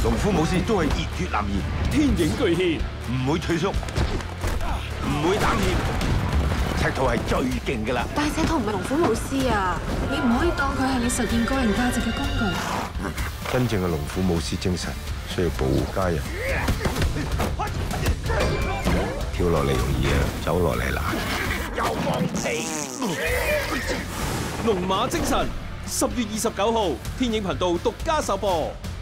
龍虎武師都係熱血男兒， 天影巨獻， 唔會退縮，唔會膽怯。赤兔係最勁㗎啦！ 但係赤兔唔係龍虎武師啊， 你唔可以當佢係你實現個人價值嘅工具。 真正嘅龍虎武師精神需要保護家人。跳落嚟容易啊，走落嚟難。有放棄。 龍馬精神，10月29號，天映頻道獨家首播。